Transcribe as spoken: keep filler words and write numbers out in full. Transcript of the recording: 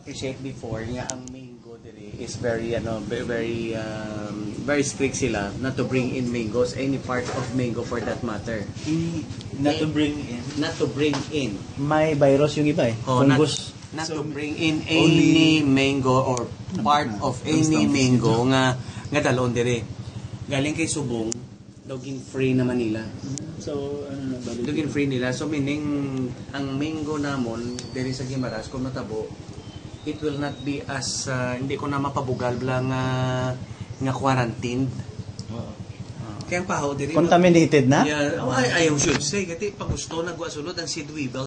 appreciate before nga ang mango diri is very ano very very, um, very strict sila not to bring in mangoes any part of mango for that matter. I, not to bring in. Not to bring in. May virus yung iba eh. Oh, not, Fungus. not So, to bring in any mango or part of any mango nga nga dalon diri. Galing kay Subong, dogin free na Manila. So, ano na balik? Dogin free nila. So meaning ang mango namon diri sa Guimaras kung natabo, it will not be as uh, hindi ko na mapabugal bla nga nga quarantined. Oo. Kaya ang pahaw diri Contaminated na? Yeah, oh, I, I should say kasi pag gusto nagwa sulod ang seed weevil